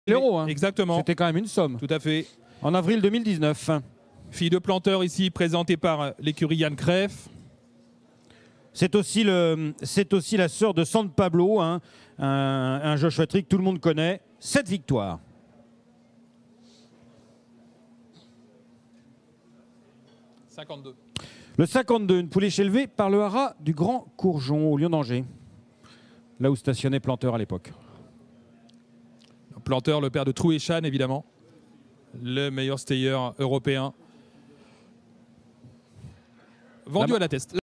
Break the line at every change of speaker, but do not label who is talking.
l'euro. Hein.
Exactement.
C'était quand même une somme.
Tout à fait.
En avril 2019.
Fille de planteur ici, présentée par l'écurie Yann Kreff.
C'est aussi la sœur de San Pablo, hein, un Joshua Tree que tout le monde connaît. 7 victoires. Le 52, une pouliche élevée par le haras du Grand Courgeon au Lion d'Angers, là où stationnait Planteur à l'époque.
Planteur, le père de Trouéchan, évidemment, le meilleur stayeur européen. Vendu à la test.